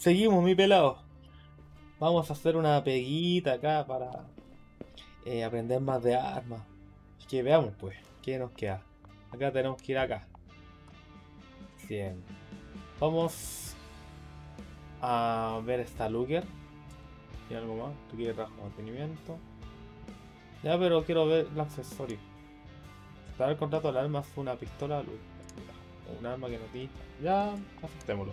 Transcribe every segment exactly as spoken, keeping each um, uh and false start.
Seguimos, mi pelado. Vamos a hacer una peguita acá para eh, aprender más de armas. Que veamos, pues, qué nos queda. Acá tenemos que ir acá. Bien. Vamos a ver esta Luger. Y algo más. Tú quieres trabajo de mantenimiento. Ya, pero quiero ver el accesorio. Dar el contrato al arma fue una pistola Luger. Un arma que no tiene. Ya, aceptémoslo.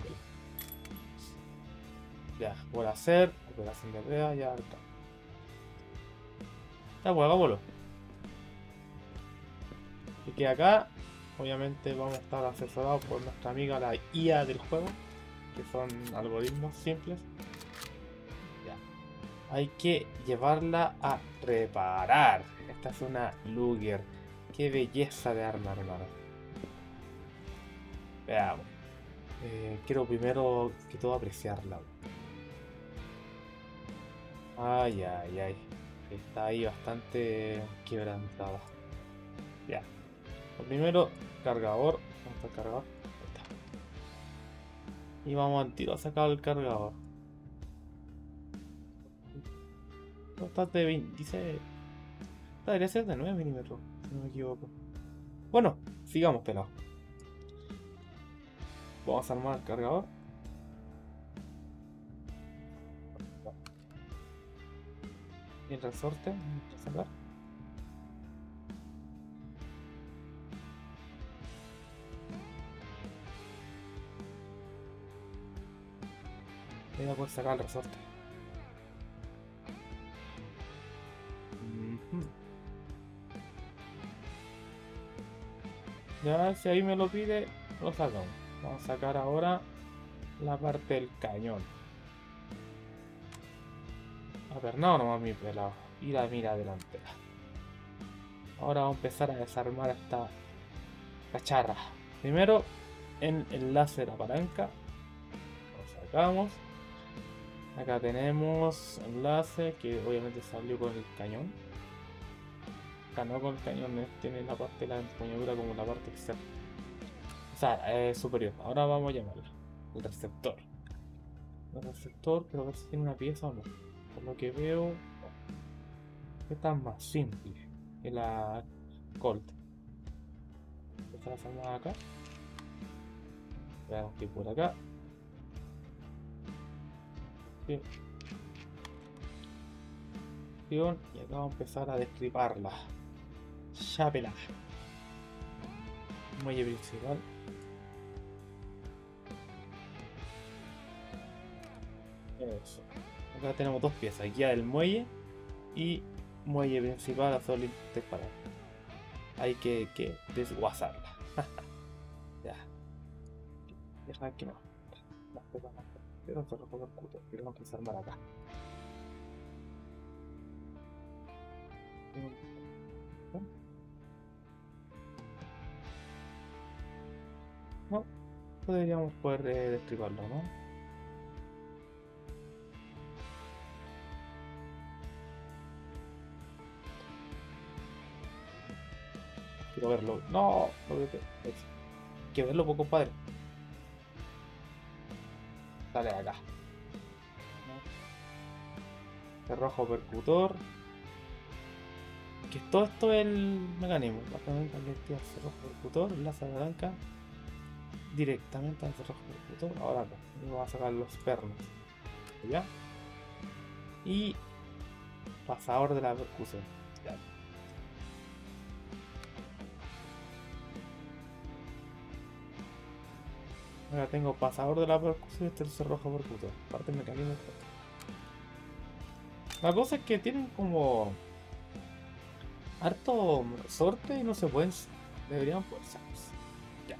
Ya, por hacer. Operación de prueba, ya está. Ya, pues hagámoslo. Y que acá, obviamente, vamos a estar asesorados por nuestra amiga la I A del juego, que son algoritmos simples. Ya. Hay que llevarla a reparar. Esta es una Luger. Qué belleza de arma, hermano. Veamos. Eh, quiero primero que todo apreciarla. Ay, ay, ay. Está ahí bastante quebrantada. Ya. Lo primero, cargador. ¿Dónde está el cargador? Ahí está. Y vamos al tiro a sacar el cargador. No, está de veintiséis. Esta debería ser de nueve milímetros, si no me equivoco. Bueno, sigamos, pelado. Vamos a armar el cargador. Y el resorte. Vamos a sacar. Y voy a poder sacar el resorte. Ujú. Ya, si ahí me lo pide, lo sacamos. Vamos a sacar ahora la parte del cañón. A ver, no, nomás mi pelado. Y la mira delantera. Ahora vamos a empezar a desarmar esta cacharra. Primero, en el enlace de la palanca. Lo sacamos. Acá tenemos enlace que obviamente salió con el cañón. Acá no con el cañón, eh, tiene la parte de la empuñadura como la parte externa. O sea, eh, superior. Ahora vamos a llamarla el receptor. El receptor, pero a ver si tiene una pieza o no. Por lo que veo, esta es más simple que la Colt. Esta la sacamos acá. Veamos que por acá. Bien. Y acá vamos a empezar a destriparla. Chápela. Muelle principal. Eso. Acá tenemos dos piezas, guía del muelle y muelle principal a solo disparar. Hay que, que desguazarla. Ya. Deja que no. Las pepas más. Pero se recoge el cuto. Tenemos que desarmar acá. No, no deberíamos poder eh, destriparlo, ¿no? Quiero verlo. No, no veo que. Hay que verlo, poco padre. Dale acá. Cerrojo percutor. Que todo esto es el mecanismo. Básicamente aquí cerrojo percutor, enlaza de blanca. Directamente al cerrojo percutor. Ahora acá. Vamos a sacar los pernos. ¿Ya? Y pasador de la percusión. Ya. Ahora tengo pasador de la percusión y este es el cerrojo percutor. Parte del mecanismo. La cosa es que tienen como harto sorte y no se pueden. Deberían poder sacarse. Ya.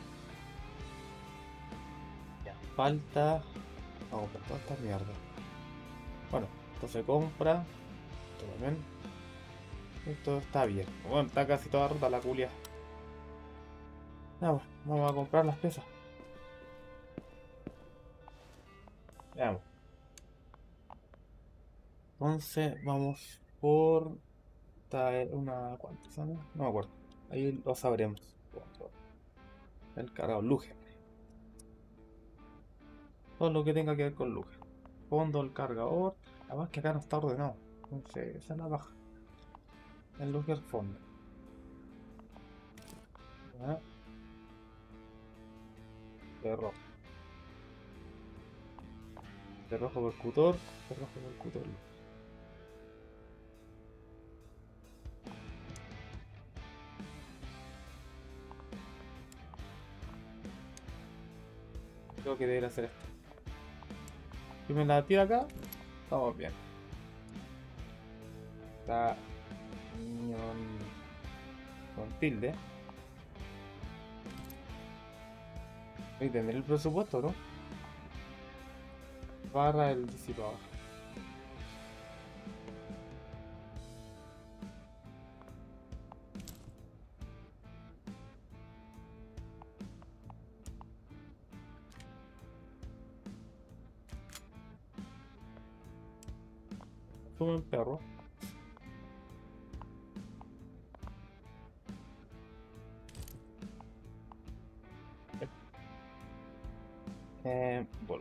Ya. Falta. Vamos por toda esta mierda. Bueno, esto se compra. Esto también. Esto está bien. Bueno, está casi toda rota la culia. Vamos, vamos a comprar las piezas. Veamos. Entonces vamos por una. ¿Cuántas son? No me acuerdo. Ahí lo sabremos. El cargador Luger. todo lo que tenga que ver con luces. Fondo, el cargador. Además que acá no está ordenado. Entonces, esa es la baja. El luz del fondo. ¿Ya? De rojo. De rojo percutor. De rojo percutor. Creo que debería hacer esto. Si me la tiro acá, estamos bien. Está con, con tilde. Voy a tener el presupuesto, ¿no? Barra el disipador. Como un perro. Eh, bueno.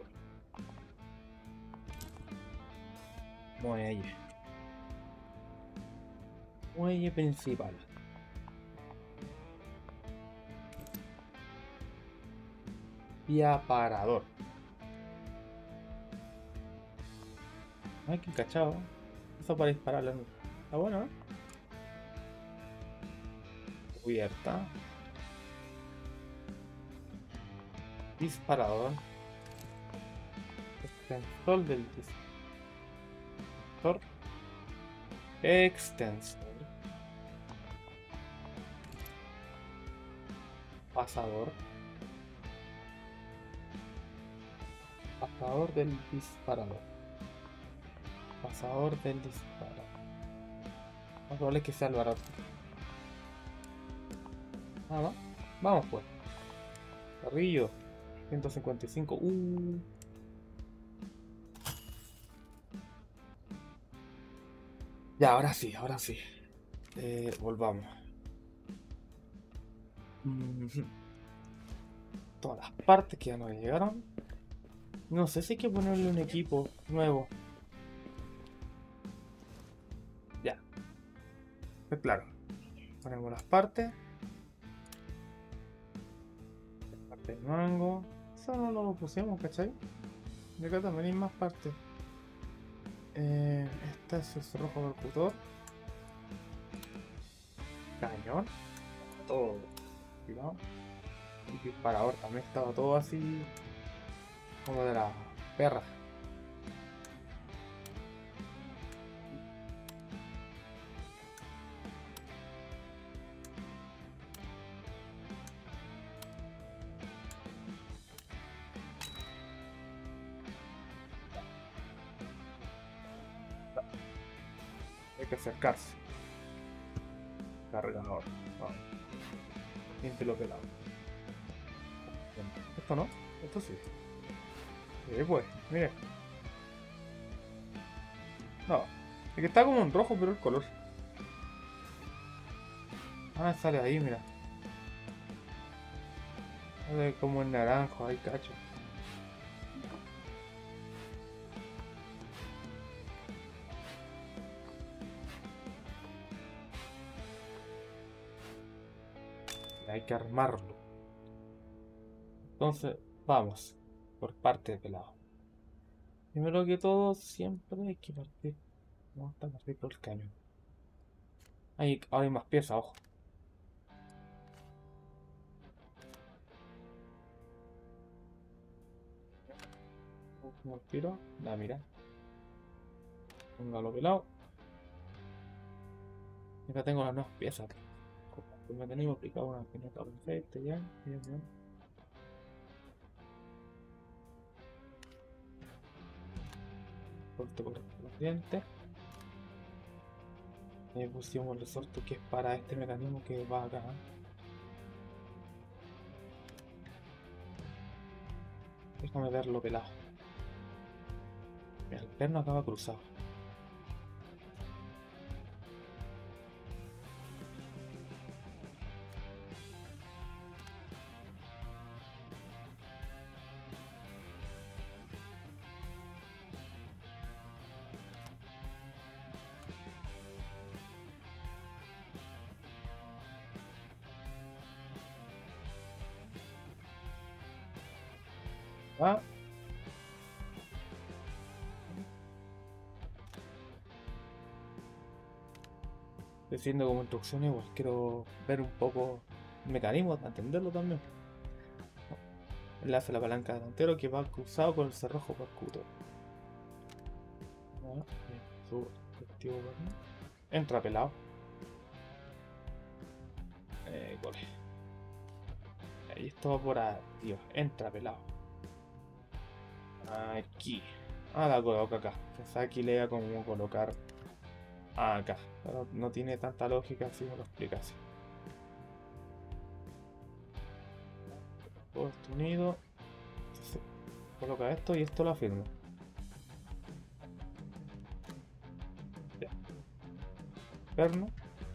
Muelle. Muelle principal. Y aparador. Ay, qué cachado. Eso para dispararle. Está bueno, ¿eh? Cubierta. Disparador. Extensor del disparador. Extensor. Pasador. Pasador del disparador. Pasador del disparador. Más probable es que sea el barato. Nada más. Vamos pues. Carrillo. ciento cincuenta y cinco. Uh. Ya, ahora sí, ahora sí. Eh, volvamos. Mm-hmm. Todas las partes que ya nos llegaron. No sé si hay que ponerle un equipo nuevo. Ya. Pues claro. Ponemos las partes. Parte del mango. Eso no lo pusimos, ¿cachai? De acá también hay más partes. Eh, este es el rojo percutor. Cañón. Todo. Cuidado. Y disparador también estaba todo así. Como de la perra. Hay que acercarse. Cargador. Vamos. Siéntelo pelado. Esto no. Esto sí. Eh, pues, mire. No. Es que está como en rojo, pero el color. Ah, sale ahí, mira. Sale como en naranjo, ahí cacho. Hay que armarlo. Entonces, vamos. Por parte de pelado. Primero que todo, siempre hay que partir. No, está partir por el cañón. Ahí, ahora hay más piezas, ojo. Un tiro. La mira. Póngalo pelado. Y acá tengo las nuevas piezas. Como me tenemos aplicado una pineta perfecta ya. Bien, bien. Corte correspondiente. Le pusimos el resorte que es para este mecanismo que va acá. Déjame verlo pelado. El perno acaba cruzado. Ah, estoy haciendo como instrucciones, igual quiero ver un poco el mecanismo, para entenderlo también. Enlace a la palanca delantero que va cruzado con el cerrojo percutor. Ah, bien, subo activo por ahí. Entra pelado. Eh, gole. Ahí esto va por arriba. Entra pelado. Aquí. Ah, la coloco acá. Pensaba que le iba como colocar acá. Pero no tiene tanta lógica si me lo explicas. Todo esto unido. Se coloca esto y esto lo afirmo. Ya. Perno.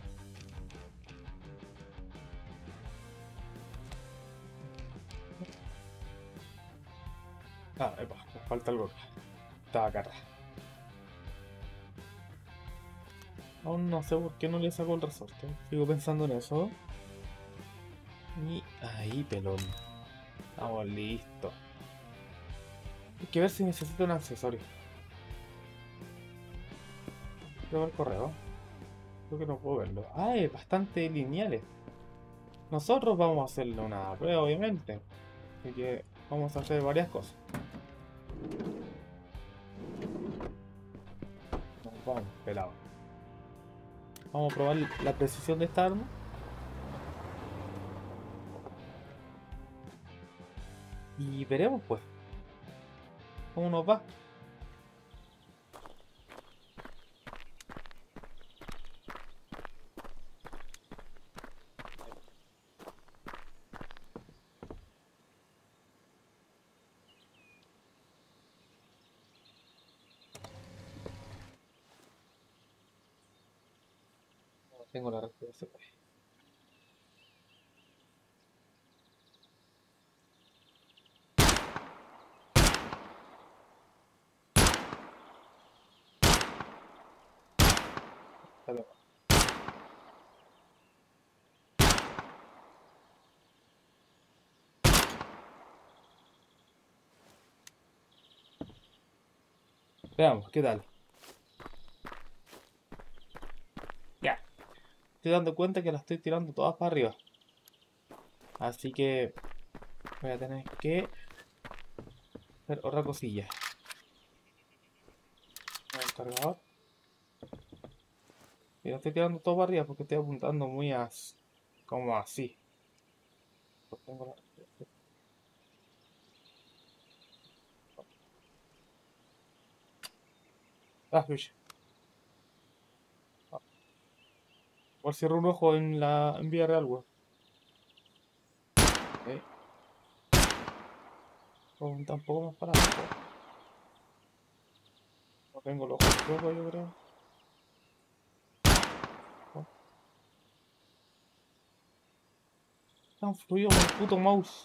Ah, epa, me falta algo acá. Estaba acá atrás. Aún no sé por qué no le saco el resorte. Sigo pensando en eso. Y ahí, pelón. Estamos listos. Hay que ver si necesito un accesorio. Quiero ver el correo. Creo que no puedo verlo. Ah, es bastante lineales. Nosotros vamos a hacerle una prueba, obviamente. Así que vamos a hacer varias cosas. Nos vamos, pelado. Vamos a probar la precisión de esta arma. Y veremos, pues, cómo nos va. Tengo la respuesta. Dale. Veamos, ¿qué tal? Ya. Estoy dando cuenta que la estoy tirando todas para arriba. Así que voy a tener que hacer otra cosilla. El cargador. Y la estoy tirando todo para arriba porque estoy apuntando muy as... como así. Pues tengo la- Ah, uy. Por cierro un ojo en la en vía real, weón. Ok. Apunta un poco más para abajo. No tengo los ojos chuecos, yo creo. Oh, tan fluido con el puto mouse.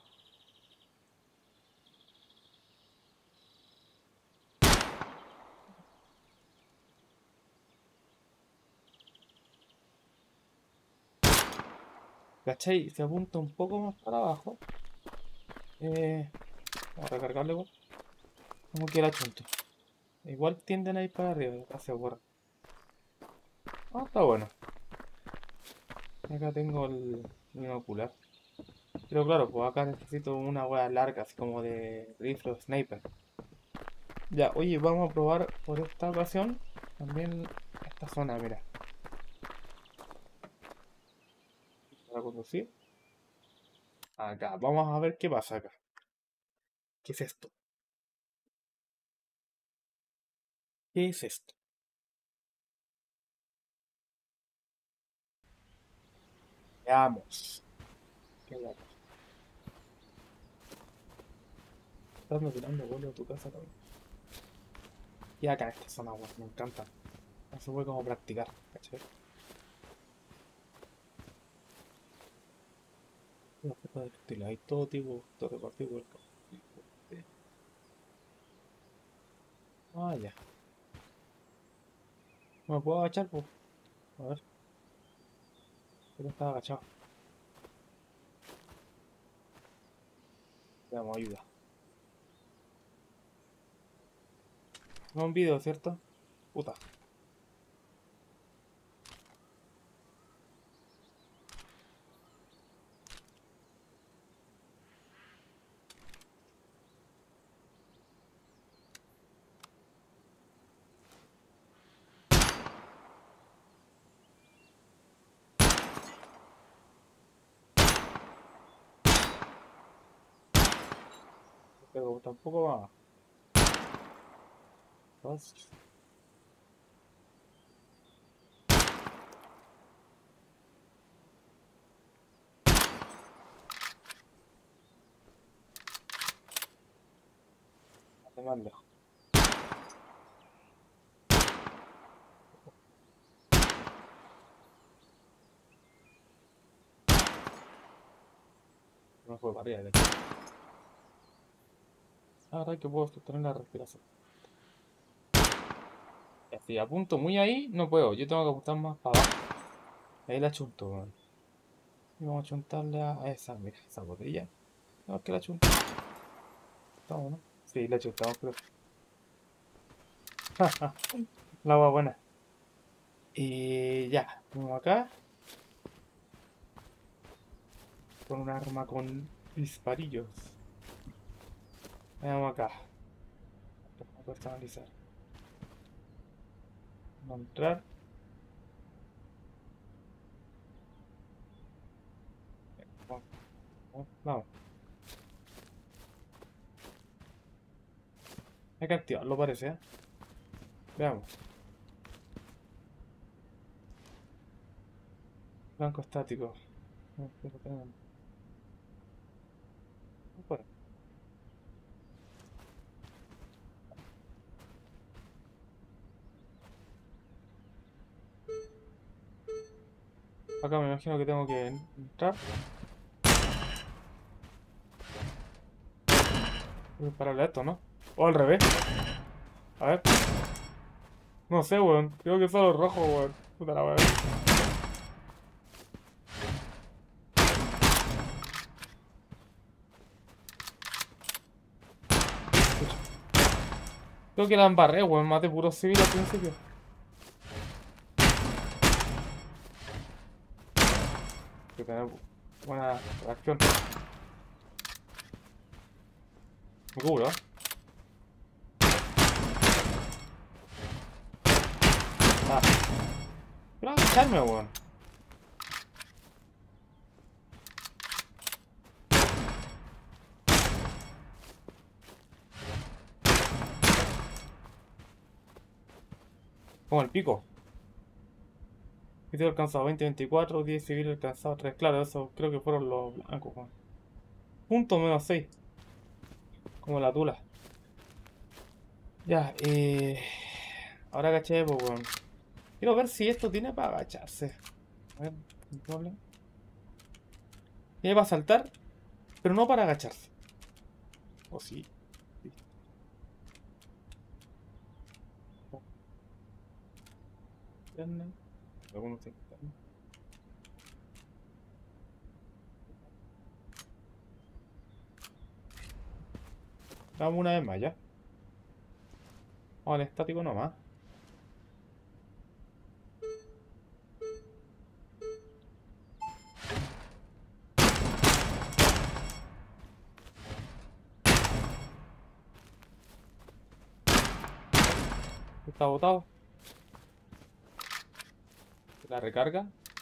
¿Cachai? Se apunta un poco más para abajo. Eh, vamos a recargarle, igual. Como que la chunto. Igual tienden a ir para arriba, hacia afuera. Ah, está bueno. Acá tengo el binocular. Pero claro, pues acá necesito una hueá larga, así como de rifle o sniper. Ya, oye, vamos a probar por esta ocasión también esta zona, mira. Para conducir. Acá, vamos a ver qué pasa acá. ¿Qué es esto? ¿Qué es esto? Veamos. ¿Qué es acá? Estás tirando vuelo a tu casa también. Y acá esta zona, weón, me encanta. No se puede como practicar, ¿cachai? Los objetos de estilo, hay todo tipo, todo repartido por el campo. Ah, ya. ¿No me puedo agachar, pues? A ver, pero estaba agachado. Veamos, ayuda. No un video, ¿cierto? Puta. Pero tampoco va. Dos. Más lejos. No fue para arriba, de hecho. Ahora que puedo sostener la respiración. Si apunto muy ahí, no puedo. Yo tengo que apuntar más para abajo. Ahí la chunto, weón. Y vamos a chuntarle a esa, mira, esa botella. No, que la chuntamos. Estamos, ¿no? Sí, la chuntamos, creo. La agua buena. Y ya, vamos acá. Con un arma con disparillos. Vamos acá. Vamos a personalizar. Vamos a entrar. Vamos. Vamos. Hay que activarlo, parece, ¿eh? Veamos. Blanco estático. Bueno. Acá me imagino que tengo que entrar. Voy a pararle a esto, ¿no? O al revés. A ver. No sé, weón. Creo que solo rojo, weón. Puta la weón. Creo que la embarré, weón. Maté puro civil al principio. Que tener buena reacción. Me cubro, ¿eh? Ah. Quiero agacharme, weón. Como el pico. Video alcanzado veinte, veinticuatro, diez civil alcanzado tres. Claro, eso creo que fueron los blancos, weón. Punto menos seis. Como la tula. Ya, eh... ahora agaché, pues, weón. Quiero ver si esto tiene para agacharse. A ver, control. Tiene para saltar, pero no para agacharse. O sí. Sí. Algunos sí. Vamos una vez más, ya. Vamos al estático nomás. Está botado. La recarga.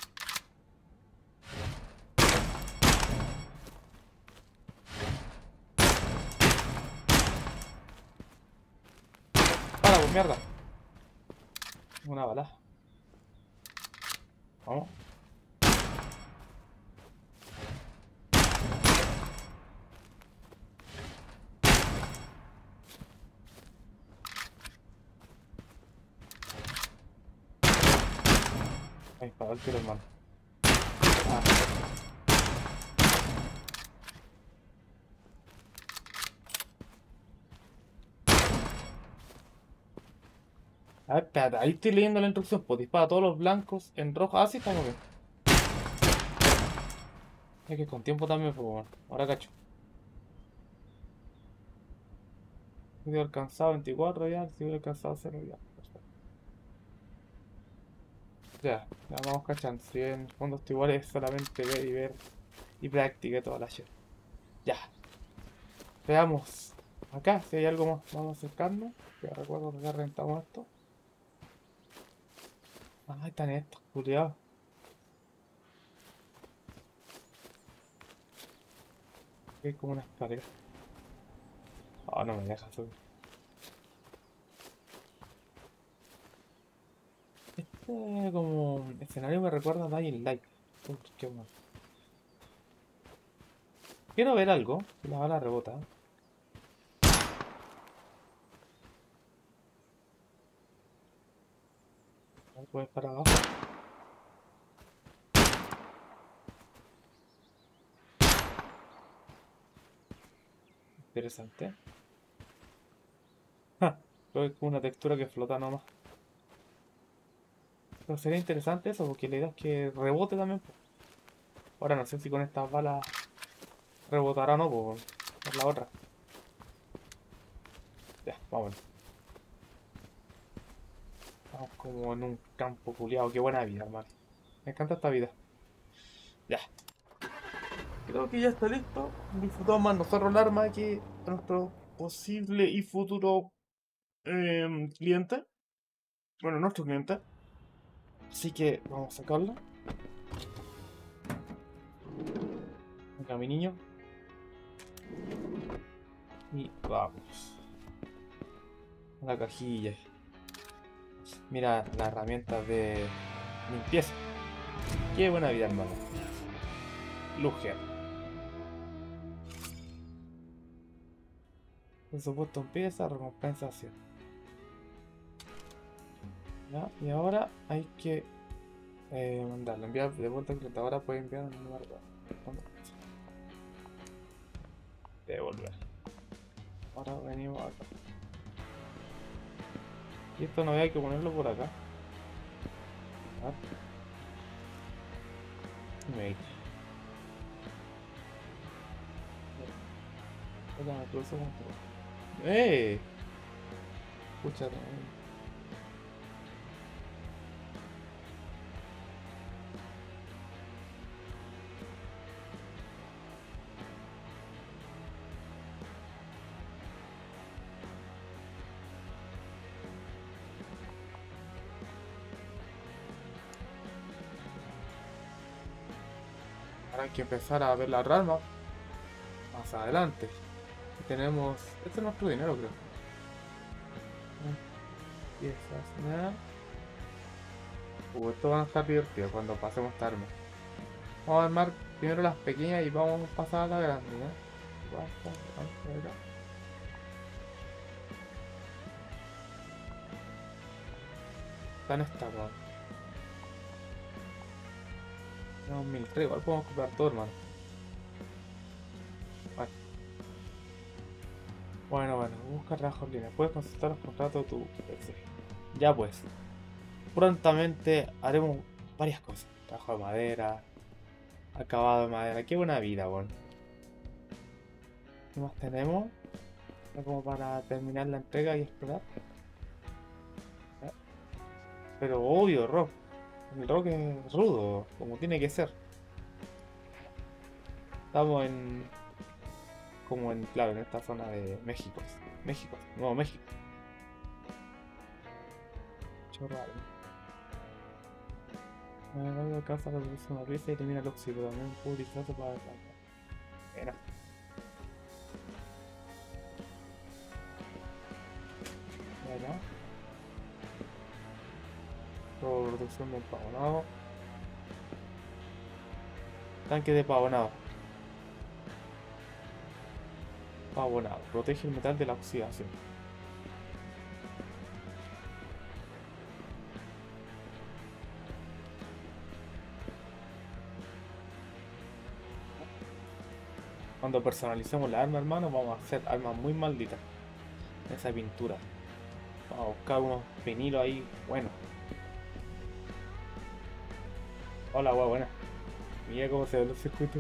Para, pues mierda. Una bala. Vamos. Ahí para el tiro, hermano. Ah. A ver, espérate, ahí estoy leyendo la instrucción. Pues dispara a todos los blancos en rojo. Ah, sí, estamos bien. Es que con tiempo también, pues bueno. Ahora cacho. He alcanzado veinticuatro ya, si hubiera alcanzado cero ya. Perfecto. Ya, ya vamos cachando. Si en el fondo esto igual es solamente ver y ver y práctica toda la shit. Ya. Veamos. Acá, si hay algo más, vamos acercando. Ya recuerdo que ya rentamos esto. Ah, ahí están estos, culiados. Hay como una escalera. Ah, no me deja subir. Este como escenario me recuerda a Dying Light. Uy, qué bueno. Quiero ver algo. Si la bala rebota. Puedes para abajo. Interesante. Ja, creo que es como una textura que flota nomás. Pero sería interesante eso, porque la idea es que rebote también, po. Ahora no sé si con estas balas rebotará o no, por, por la otra. Ya, vámonos. Estamos como en un campo culiado. Qué buena vida, hermano. Me encanta esta vida. Ya. Creo que ya está listo. Disfrutamos más nosotros el arma que nuestro posible y futuro em, cliente. Bueno, nuestro cliente. Así que vamos a sacarla. Venga, mi niño. Y vamos. A la cajilla. Mira las herramientas de limpieza. Qué buena vida, hermano. Luger. Presupuesto empieza, recompensación. ¿Ya? Y ahora hay que eh, mandarlo. Enviar de vuelta al cliente. Ahora puede enviar un número de devolver. Ahora venimos acá. Y esto no hay que ponerlo por acá. Make. Me cruzo con todo. ¡Eh! Escucha. Ahora hay que empezar a ver la rama más adelante. Y tenemos. Este es nuestro dinero, creo. Piezas, nada. Uh, esto va a estar divertido cuando pasemos esta arma. Vamos a armar primero las pequeñas y vamos a pasar a la grande, ¿ya? Basta, basta, acá. Están estas, weón. Tenemos mil tres, igual podemos comprar todo, hermano. Vale. Bueno, bueno, busca trabajo en línea. Puedes consultar los contratos de tu P C. Ya pues. Prontamente haremos varias cosas. Trabajo de madera. Acabado de madera. Qué buena vida, weón. ¿Qué más tenemos? Como para terminar la entrega y explorar. ¿Eh? Pero obvio, rock. El rock es rudo, como tiene que ser. Estamos en... Como en, claro, en esta zona de México. México, Nuevo México. Chorrado. Luego alcanza la producción de una pieza y elimina el óxido. También puede utilizarse para la... Era. Era. Producción de pavonado. Tanque de pavonado. Pavonado. Protege el metal de la oxidación. Cuando personalicemos la arma, hermano, vamos a hacer armas muy malditas. Esa pintura. Vamos a buscar unos vinilos ahí. Bueno. Hola, guau, buena. Mira cómo se ven los circuitos.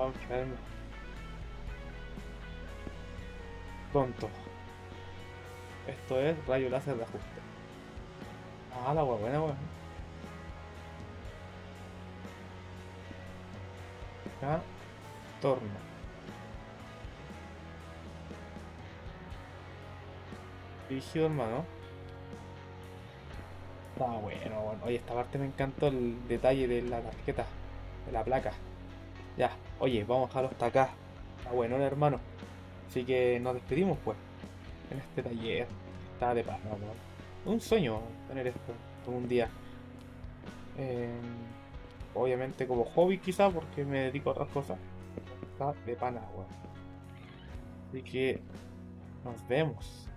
Oh, enfermo. Pronto. Esto es rayo láser de ajuste. Ah, la hueá buena, weón. Acá, torno. Dirigido, hermano. Está bueno, bueno. Oye, esta parte me encantó el detalle de la tarjeta, de la placa. Ya, oye, vamos a dejarlo hasta acá. Está bueno, hermano. Así que nos despedimos, pues, en este taller. Está de paz, ¿no? weón? Un sueño tener esto por un día. Em, obviamente como hobby quizá, porque me dedico a otras cosas. Está de pana, weón. Así que nos vemos.